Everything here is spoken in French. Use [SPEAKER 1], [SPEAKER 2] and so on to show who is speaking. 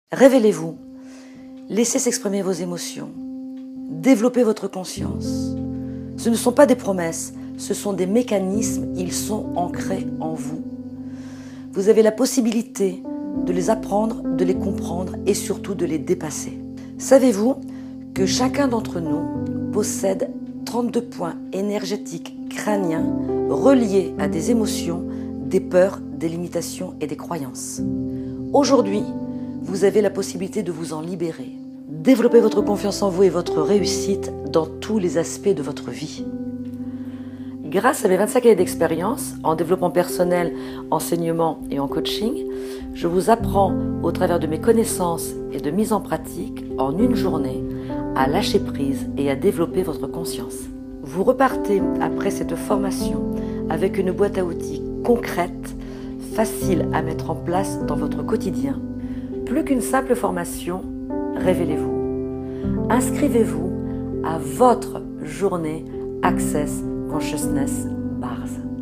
[SPEAKER 1] Révélez-vous, laissez s'exprimer vos émotions, développez votre conscience. Ce ne sont pas des promesses, ce sont des mécanismes, ils sont ancrés en vous. Vous avez la possibilité de les apprendre, de les comprendre et surtout de les dépasser. Savez-vous que chacun d'entre nous possède 32 points énergétiques crâniens reliés à des émotions, des peurs, des limitations et des croyances. Aujourd'hui, vous avez la possibilité de vous en libérer. Développez votre confiance en vous et votre réussite dans tous les aspects de votre vie. Grâce à mes 25 années d'expérience en développement personnel, enseignement et en coaching, je vous apprends au travers de mes connaissances et de mise en pratique en une journée à lâcher prise et à développer votre conscience. Vous repartez après cette formation avec une boîte à outils concrète, facile à mettre en place dans votre quotidien. Plus qu'une simple formation, révélez-vous. Inscrivez-vous à votre journée Access Consciousness Bars.